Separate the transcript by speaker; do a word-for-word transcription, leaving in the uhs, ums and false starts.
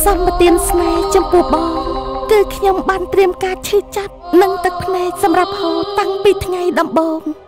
Speaker 1: សម្បទានស្នេហ៍ចំពោះបងគឺខ្ញុំបានត្រៀមការឈឺចាប់និងទឹកភ្នែកសម្រាប់ហូរតាំងពីថ្ងៃដំបូង